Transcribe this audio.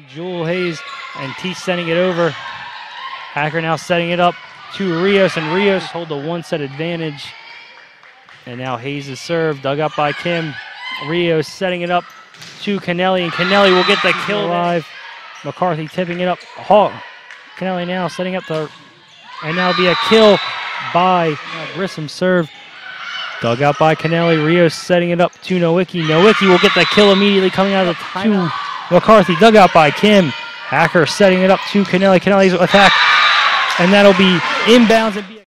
Jewel Hayes and Teach sending it over. Hacker now setting it up to Rios, and Rios hold the one-set advantage. And now Hayes is served, dug up by Kim. Rios setting it up to Kennelly, and Kennelly will get the kill live. McCarthy tipping it up. Kennelly now setting up the, and now be a kill by Grissom serve. Dug out by Kennelly. Rios setting it up to Nowicki. Nowicki will get the kill immediately coming out of the to McCarthy. Dug out by Kim. Hacker setting it up to Kennelly. Kennelly's attack, and that'll be inbounds and be